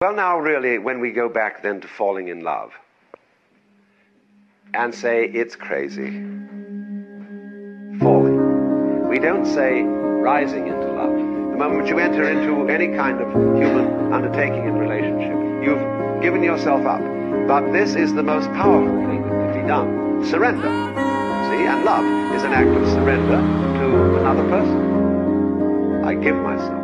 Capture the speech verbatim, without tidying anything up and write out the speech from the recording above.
Well, now, really, when we go back then to falling in love and say it's crazy, falling. We don't say rising into love. The moment you enter into any kind of human undertaking and relationship, you've given yourself up. But this is the most powerful thing that can be done. Surrender. See? And love is an act of surrender to another person. I give myself.